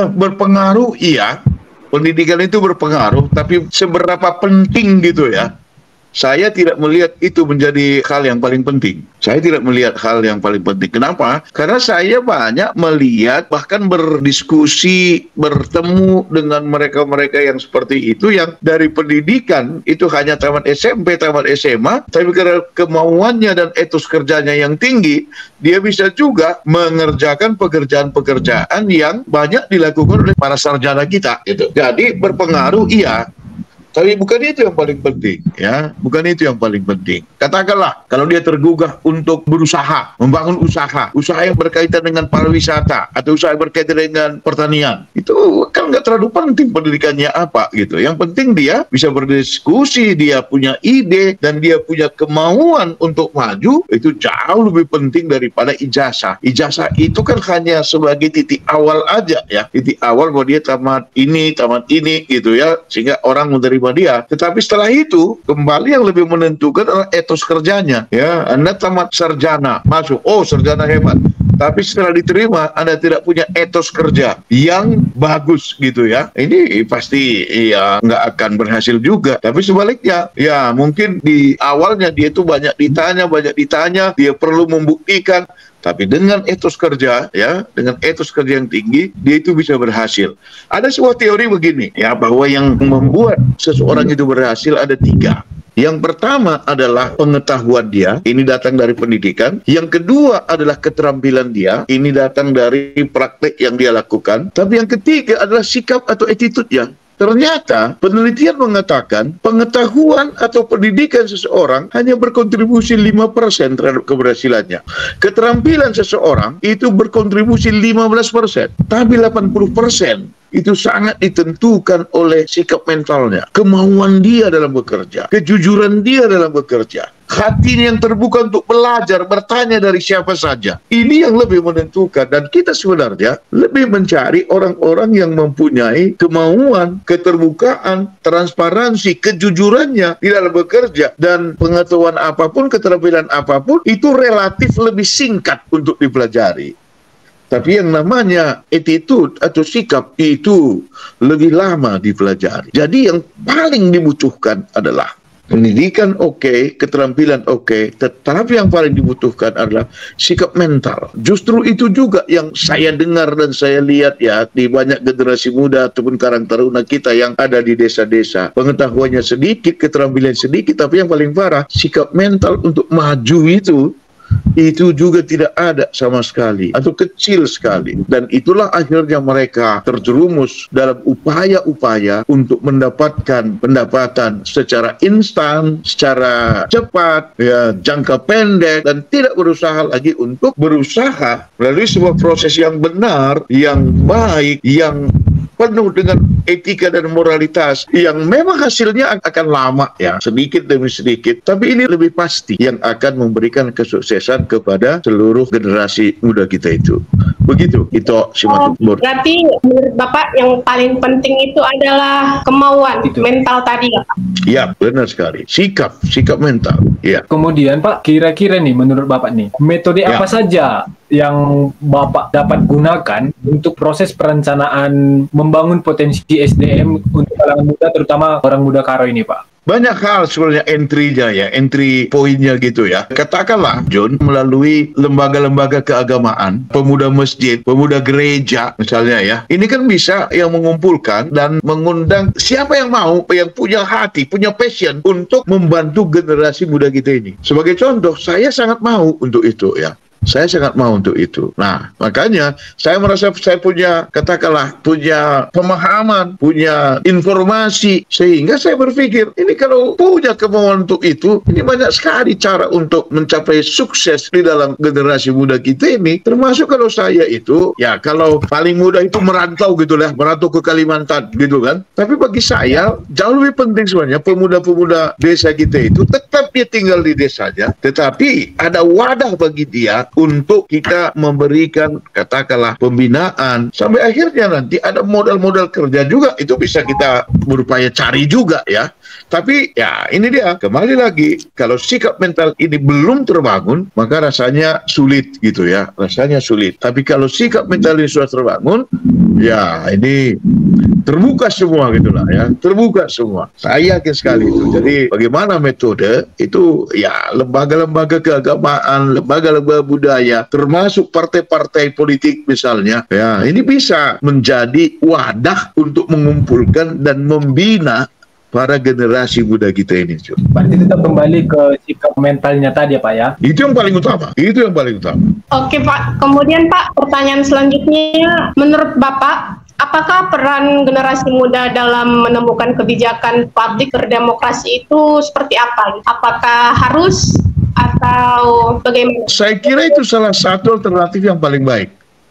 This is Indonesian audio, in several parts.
Berpengaruh, iya. Pendidikan itu berpengaruh, tapi seberapa penting gitu ya. Saya tidak melihat itu menjadi hal yang paling penting. Saya tidak melihat hal yang paling penting. Kenapa? Karena saya banyak melihat, bahkan berdiskusi, bertemu dengan mereka-mereka yang seperti itu, yang dari pendidikan itu hanya tamat SMP, tamat SMA, tapi karena kemauannya dan etos kerjanya yang tinggi, dia bisa juga mengerjakan pekerjaan-pekerjaan yang banyak dilakukan oleh para sarjana kita. Gitu. Jadi berpengaruh, iya. Tapi bukan itu yang paling penting, ya. Bukan itu yang paling penting. Katakanlah, kalau dia tergugah untuk berusaha, membangun usaha yang berkaitan dengan pariwisata, atau usaha yang berkaitan dengan pertanian, itu kan nggak terlalu penting pendidikannya apa, gitu. Yang penting dia bisa berdiskusi, dia punya ide, dan dia punya kemauan untuk maju, itu jauh lebih penting daripada ijazah. Ijazah itu kan hanya sebagai titik awal aja, ya. Titik awal bahwa dia tamat ini, gitu ya, sehingga orang menerima dia. Tetapi setelah itu kembali yang lebih menentukan adalah etos kerjanya. Ya, Anda tamat sarjana, masuk, oh sarjana hebat. Tapi setelah diterima Anda tidak punya etos kerja yang bagus gitu ya. Ini pasti ya nggak akan berhasil juga. Tapi sebaliknya, ya mungkin di awalnya dia itu banyak ditanya, dia perlu membuktikan. Tapi dengan etos kerja, ya, dengan etos kerja yang tinggi, dia itu bisa berhasil. Ada sebuah teori begini, ya, bahwa yang membuat seseorang itu berhasil ada 3. Yang pertama adalah pengetahuan dia, ini datang dari pendidikan. Yang kedua adalah keterampilan dia, ini datang dari praktek yang dia lakukan. Tapi yang ketiga adalah sikap atau attitude-nya. Ternyata penelitian mengatakan pengetahuan atau pendidikan seseorang hanya berkontribusi 5% terhadap keberhasilannya. Keterampilan seseorang itu berkontribusi 15%, tapi 80% itu sangat ditentukan oleh sikap mentalnya, kemauan dia dalam bekerja, kejujuran dia dalam bekerja, hatinya yang terbuka untuk belajar, bertanya dari siapa saja. Ini yang lebih menentukan, dan kita sebenarnya lebih mencari orang-orang yang mempunyai kemauan, keterbukaan, transparansi, kejujurannya di dalam bekerja, dan pengetahuan apapun, keterampilan apapun, itu relatif lebih singkat untuk dipelajari. Tapi yang namanya attitude atau sikap itu lebih lama dipelajari. Jadi yang paling dibutuhkan adalah pendidikan oke, keterampilan oke, tetapi yang paling dibutuhkan adalah sikap mental. Justru itu juga yang saya dengar dan saya lihat ya di banyak generasi muda ataupun karang taruna kita yang ada di desa-desa. Pengetahuannya sedikit, keterampilan sedikit, tapi yang paling parah, sikap mental untuk maju itu juga tidak ada sama sekali atau kecil sekali, dan itulah akhirnya mereka terjerumus dalam upaya-upaya untuk mendapatkan pendapatan secara instan, secara cepat, ya, jangka pendek, dan tidak berusaha lagi untuk berusaha melalui sebuah proses yang benar, yang baik, yang penuh dengan etika dan moralitas yang memang hasilnya akan lama ya, sedikit demi sedikit, tapi ini lebih pasti yang akan memberikan kesuksesan kepada seluruh generasi muda kita itu. Begitu, itu Simatupur. Berarti menurut Bapak yang paling penting itu adalah kemauan mental tadi ya Pak? Ya, benar sekali. Sikap mental. Ya. Kemudian Pak, kira-kira nih menurut Bapak nih, metode apa saja yang Bapak dapat gunakan untuk proses perencanaan membangun potensi SDM untuk kalangan muda, terutama orang muda Karo ini Pak? Banyak hal sebenarnya entry poinnya gitu ya. Katakanlah John, melalui lembaga-lembaga keagamaan, pemuda masjid, pemuda gereja misalnya ya. Ini kan bisa yang mengumpulkan dan mengundang siapa yang mau, yang punya hati, punya passion untuk membantu generasi muda kita ini. Sebagai contoh, saya sangat mau untuk itu ya. Saya sangat mau untuk itu. Nah, makanya saya merasa saya punya, katakanlah, punya pemahaman, punya informasi, sehingga saya berpikir, ini kalau punya kemauan untuk itu, ini banyak sekali cara untuk mencapai sukses di dalam generasi muda kita ini, termasuk kalau saya itu, ya kalau paling mudah itu merantau gitu lah, merantau ke Kalimantan gitu kan. Tapi bagi saya, jauh lebih penting sebenarnya pemuda-pemuda desa kita itu, tetap dia tinggal di desanya, tetapi ada wadah bagi dia untuk kita memberikan, katakanlah, pembinaan, sampai akhirnya nanti ada modal-modal kerja juga, itu bisa kita berupaya cari juga ya. Tapi ya ini dia, kembali lagi, kalau sikap mental ini belum terbangun, maka rasanya sulit gitu ya, rasanya sulit. Tapi kalau sikap mental ini sudah terbangun, ya ini terbuka semua gitulah ya, terbuka semua. Saya yakin sekali itu. Jadi bagaimana metode itu ya, lembaga-lembaga keagamaan, lembaga-lembaga budaya, termasuk partai-partai politik misalnya, ya ini bisa menjadi wadah untuk mengumpulkan dan membina para generasi muda kita ini. Berarti tetap kembali ke sikap mentalnya tadi ya Pak ya? Itu yang paling utama. Itu yang paling utama. Oke Pak, kemudian Pak, pertanyaan selanjutnya, menurut Bapak, apakah peran generasi muda dalam menemukan kebijakan publik berdemokrasi itu seperti apa? Apakah harus atau bagaimana? Saya kira itu salah satu alternatif yang paling baik.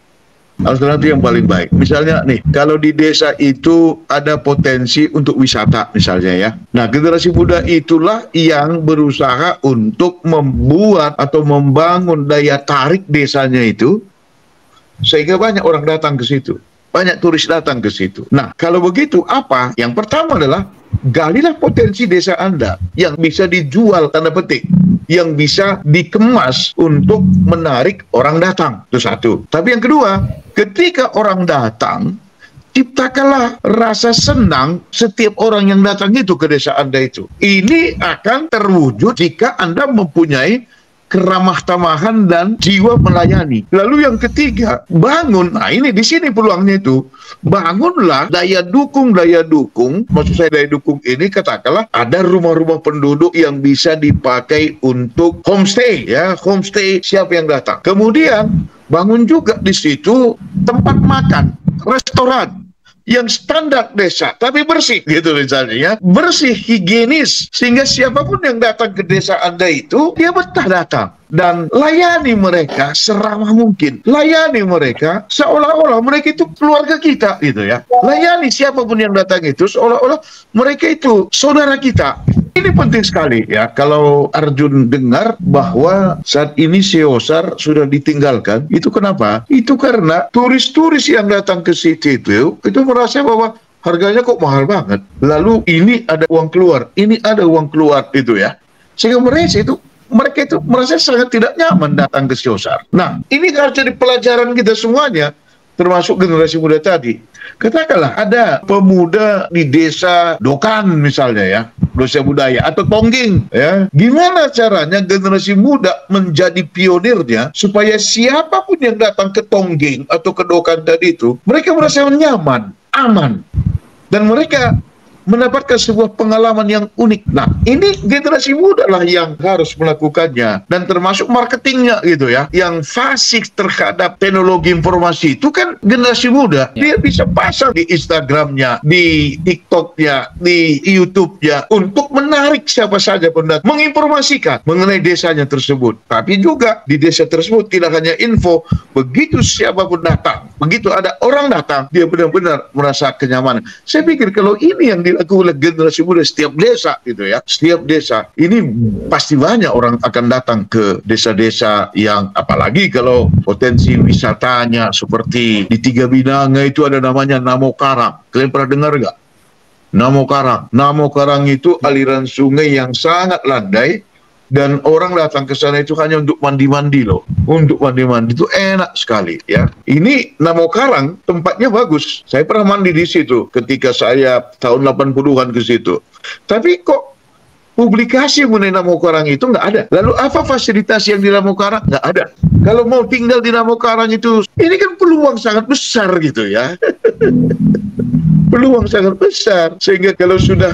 Alternatif yang paling baik. Misalnya nih, kalau di desa itu ada potensi untuk wisata misalnya ya. Nah, generasi muda itulah yang berusaha untuk membuat atau membangun daya tarik desanya itu, sehingga banyak orang datang ke situ. Banyak turis datang ke situ. Nah, kalau begitu apa? Yang pertama adalah galilah potensi desa Anda yang bisa dijual, tanda petik, yang bisa dikemas untuk menarik orang datang. Itu satu. Tapi yang kedua, ketika orang datang, ciptakanlah rasa senang setiap orang yang datang itu ke desa Anda itu. Ini akan terwujud jika Anda mempunyai keramah tamahan dan jiwa melayani. Lalu yang ketiga, bangun. Nah, ini di sini peluangnya itu. Bangunlah daya dukung. Maksud saya daya dukung ini, katakanlah ada rumah-rumah penduduk yang bisa dipakai untuk homestay ya, homestay siapa yang datang. Kemudian bangun juga di situ tempat makan, restoran yang standar desa, tapi bersih gitu misalnya ya. Bersih, higienis, sehingga siapapun yang datang ke desa Anda itu, dia betah datang. Dan layani mereka seramah mungkin. Layani mereka seolah-olah mereka itu keluarga kita gitu ya. Layani siapapun yang datang itu seolah-olah mereka itu saudara kita. Ini penting sekali ya, kalau Arjun dengar bahwa saat ini Siosar sudah ditinggalkan, itu kenapa? Itu karena turis-turis yang datang ke situ itu merasa bahwa harganya kok mahal banget. Lalu ini ada uang keluar, ini ada uang keluar itu ya. Sehingga mereka itu merasa sangat tidak nyaman datang ke Siosar. Nah, ini harus jadi pelajaran kita semuanya, termasuk generasi muda tadi. Katakanlah ada pemuda di desa Dokan misalnya ya, desa budaya atau Tongging ya. Gimana caranya generasi muda menjadi pionirnya supaya siapapun yang datang ke Tongging atau ke Dokan tadi itu, mereka merasa nyaman, aman, dan mereka mendapatkan sebuah pengalaman yang unik. Nah, ini generasi muda lah yang harus melakukannya, dan termasuk marketingnya gitu ya, yang fasih terhadap teknologi informasi itu kan generasi muda. Dia bisa pasang di Instagramnya, di TikToknya, di YouTube-nya untuk menarik siapa saja pendatang, menginformasikan mengenai desanya tersebut. Tapi juga di desa tersebut tidak hanya info, begitu siapapun datang, begitu ada orang datang, dia benar-benar merasa kenyamanan. Saya pikir kalau ini yang dilakukan oleh generasi muda setiap desa gitu ya, setiap desa ini pasti banyak orang akan datang ke desa-desa yang, apalagi kalau potensi wisatanya seperti di Tiga Binanga itu ada namanya Namo Karang. Kalian pernah dengar nggak? Namo Karang. Namo Karang itu aliran sungai yang sangat landai, dan orang datang ke sana itu hanya untuk mandi-mandi loh. Untuk mandi-mandi itu enak sekali ya. Ini Namo Karang tempatnya bagus. Saya pernah mandi di situ ketika saya tahun 80-an ke situ. Tapi kok publikasi mengenai Namo Karang itu nggak ada. Lalu apa fasilitas yang di Namo Karang? Nggak ada. Kalau mau tinggal di Namo Karang itu, ini kan peluang sangat besar gitu ya. Peluang sangat besar. Sehingga kalau sudah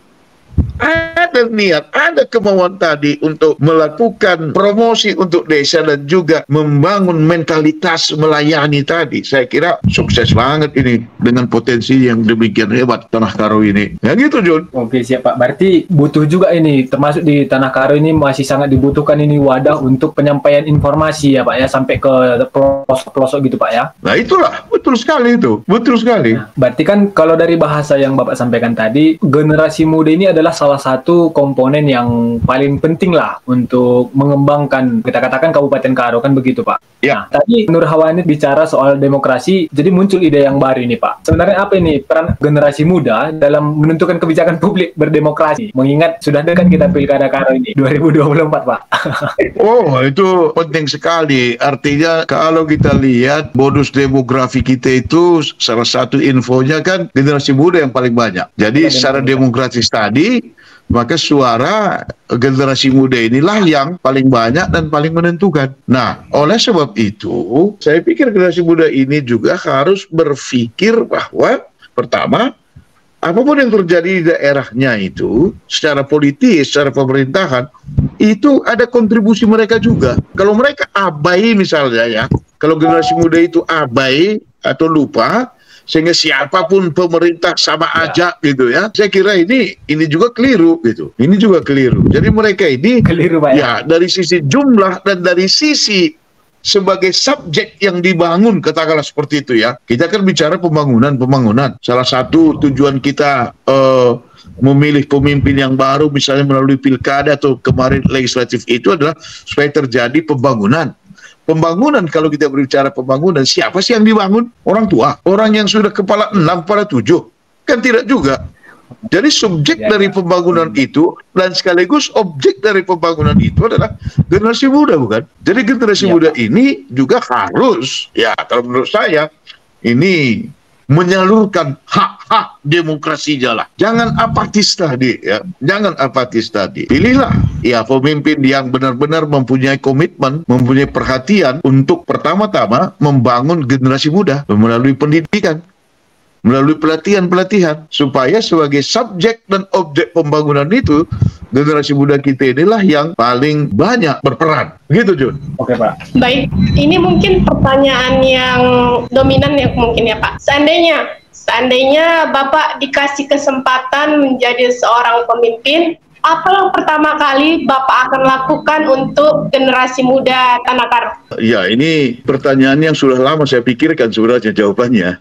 ada niat, ada kemauan tadi untuk melakukan promosi untuk desa dan juga membangun mentalitas melayani tadi, saya kira sukses banget ini dengan potensi yang demikian hebat Tanah Karo ini. Ya gitu, Jun. Oke, siap Pak. Berarti butuh juga ini, termasuk di Tanah Karo ini masih sangat dibutuhkan ini wadah untuk penyampaian informasi ya Pak ya, sampai ke pelosok-pelosok gitu Pak ya. Nah itulah, betul sekali itu, betul sekali. Nah, berarti kan kalau dari bahasa yang Bapak sampaikan tadi, generasi muda ini adalah salah salah satu komponen yang paling penting lah untuk mengembangkan, kita katakan Kabupaten Karo, kan begitu Pak? Ya. Nah, tadi Nur Hawani bicara soal demokrasi, jadi muncul ide yang baru ini Pak. Sebenarnya apa ini peran generasi muda dalam menentukan kebijakan publik berdemokrasi? Mengingat sudah dekat kita Pilkada Karo ini, 2024 Pak. Oh, itu penting sekali. Artinya kalau kita lihat bonus demografi kita itu salah satu infonya kan generasi muda yang paling banyak. Jadi secara demokratis tadi, maka suara generasi muda inilah yang paling banyak dan paling menentukan. Nah, oleh sebab itu, saya pikir generasi muda ini juga harus berpikir bahwa pertama, apapun yang terjadi di daerahnya itu, secara politis, secara pemerintahan, itu ada kontribusi mereka juga. Kalau mereka abai misalnya ya, kalau generasi muda itu abai atau lupa, sehingga siapapun pemerintah sama aja gitu ya. Saya kira ini juga keliru gitu. Ini juga keliru. Jadi mereka ini Keliru, Pak, ya dari sisi jumlah dan dari sisi sebagai subjek yang dibangun, katakanlah seperti itu ya. Kita kan bicara pembangunan. Salah satu tujuan kita memilih pemimpin yang baru misalnya melalui pilkada atau kemarin legislatif itu adalah supaya terjadi pembangunan. Pembangunan, kalau kita berbicara pembangunan, siapa sih yang dibangun? Orang tua, orang yang sudah kepala 6, kepala 7, kan tidak juga. Jadi subjek dari pembangunan itu dan sekaligus objek dari pembangunan itu adalah generasi muda, bukan? Jadi generasi muda ini juga harus, ya kalau menurut saya, ini menyalurkan hak-hak demokrasinya lah. Jangan apatis tadi ya. Jangan apatis tadi. Pilihlah ya pemimpin yang benar-benar mempunyai komitmen, mempunyai perhatian untuk pertama-tama membangun generasi muda melalui pendidikan, melalui pelatihan-pelatihan, supaya sebagai subjek dan objek pembangunan itu generasi muda kita inilah yang paling banyak berperan. Gitu, Jun. Oke, Pak. Baik, ini mungkin pertanyaan yang dominan ya mungkin ya Pak. Seandainya Bapak dikasih kesempatan menjadi seorang pemimpin, apa yang pertama kali Bapak akan lakukan untuk generasi muda Tanah Karo? Ya, ini pertanyaan yang sudah lama saya pikirkan sebenarnya jawabannya.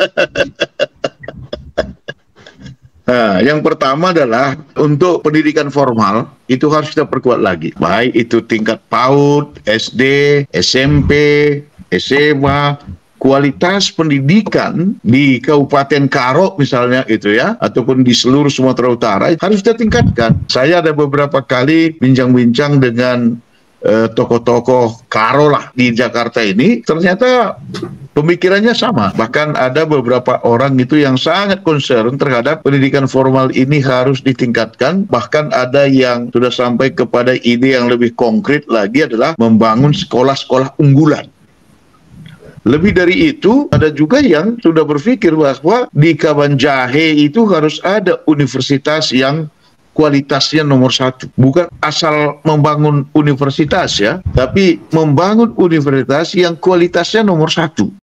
Nah, yang pertama adalah untuk pendidikan formal itu harus kita perkuat lagi. Baik itu tingkat PAUD, SD, SMP, SMA, kualitas pendidikan di Kabupaten Karo misalnya gitu ya, ataupun di seluruh Sumatera Utara harus kita tingkatkan. Saya ada beberapa kali bincang-bincang dengan tokoh-tokoh Karo lah di Jakarta ini, ternyata pemikirannya sama. Bahkan ada beberapa orang itu yang sangat concern terhadap pendidikan formal ini harus ditingkatkan. Bahkan ada yang sudah sampai kepada ide yang lebih konkret lagi adalah membangun sekolah-sekolah unggulan. Lebih dari itu, ada juga yang sudah berpikir bahwa di Kabanjahe itu harus ada universitas yang kualitasnya nomor 1. Bukan asal membangun universitas ya, tapi membangun universitas yang kualitasnya nomor 1.